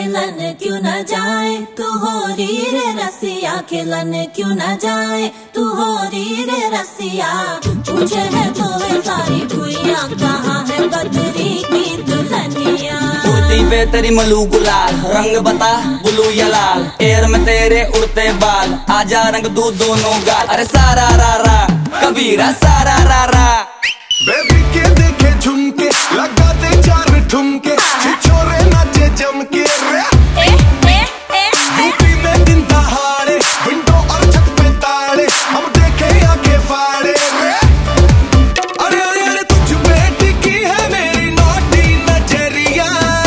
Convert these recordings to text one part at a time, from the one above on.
खेलन क्यों न जाए, तू हो री रे रसिया, खेलन क्यों न जाए, तू हो री रे रसिया। पूछे है तो वे सारी भुइयां, कहाँ है बदरी की दुल्हनिया। कुर्ती पे तेरी मलू गुलाल, रंग बता ब्लू या लाल, एयर में तेरे उड़ते बाल, आजा रंग दू दोनों गाल। अरे सारा रा रा कबीरा सारा रा रा। बेबी के देखे झुमके, लगा दे चार ठुमके, छिछोरे नाचे जम के रे। यूपी में दिन दहाड़े, विंडो और छत पे ताड़े, हम देखे आंखें फाड़े रे। अरे अरे अरे तुझ पे टिकी है मेरी नौटी नजरिया,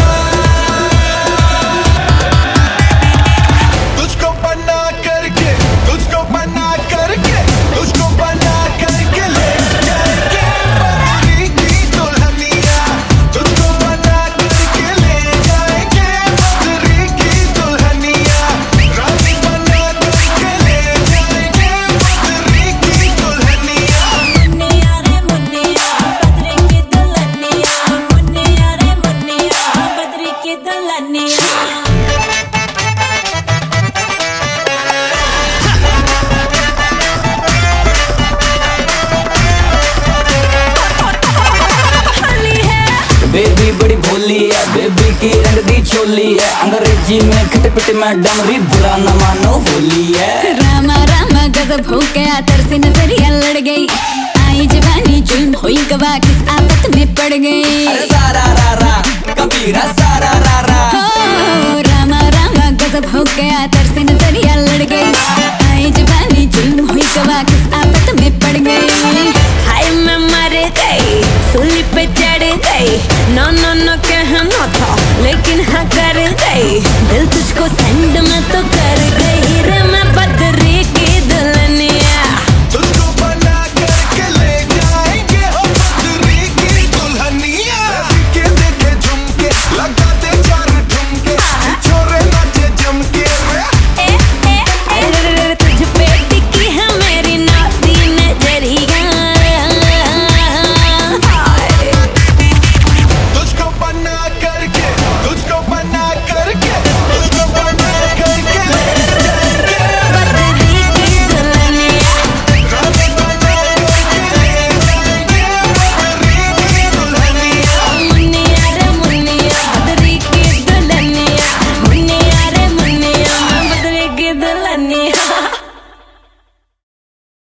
तुझको बना करके, तुझको बना करके, तुझको बना करके ले जाएंगे बदरी की दुल्हनिया, तुझको बना करके ले जाएंगे बदरी की दुल्हनिया, रानी बना करके ले जाएंगे बदरी की दुल्हनिया। मुन्निया रे मुन्निया बदरी की दुल्हनिया, मुन्निया रे मुन्निया बदरी की दुल्हनिया। बेबी बड़ी भोली है, बेबी की रंग दी चोली है, अंग्रेजी में खट पिट मैडम री, बुरा न मानो होली है। रामा रामा गजब हो गया, तरसी नजरिया लड़ गई, आई जवानी जुल्म हुई गवा, किस आफत में पड़ गई। अरे सारा रा रा कबीरा सारा रा रा। हो रामा रामा गजब हो गया, तरसी नजरिया लड़ गई, आई जवानी जुल्म हुई गवा, किस आफत में पड़ गई। हाय मैं मर गई, सूली पे चढ़ गई, नो नो नो कहना था लेकिन हाँ कर गई, दिल तुझको सेंड में तो